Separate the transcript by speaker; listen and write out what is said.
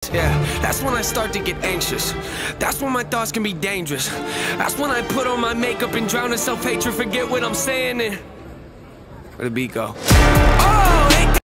Speaker 1: yeah, that's when I start to get anxious. That's when my thoughts can be dangerous. That's when I put on my makeup and drown in self-hatred, forget what I'm saying, and where the beat go? Oh!